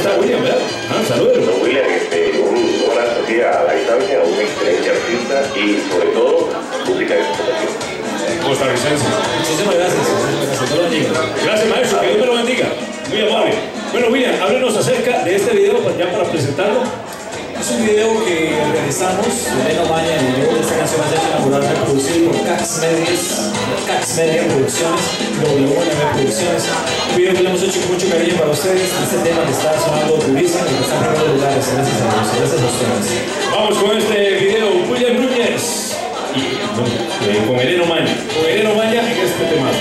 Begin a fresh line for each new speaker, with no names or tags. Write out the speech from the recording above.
está William, ¿verdad? Saludos.
William, un abrazo aquí a la distancia, un excelente artista y sobre todo música de explotación.
Costarricense.
Muchísimas gracias.
Gracias, maestro, que Dios me lo bendiga. Muy amable. Bueno, William, háblenos acerca de este video ya para presentarlo.
Es un video que realizamos, Elena Maña, el video de esta canción es inaugurada, producido por Cax Media Producciones, WNM Producciones. Un video que le hemos hecho con mucho cariño para ustedes, este tema que está sonando durísimo y que está en primer lugar. Gracias a Dios, gracias a ustedes.
Vamos con este video, William Núñez y con Elena Maña. Con Elena Maña en este tema.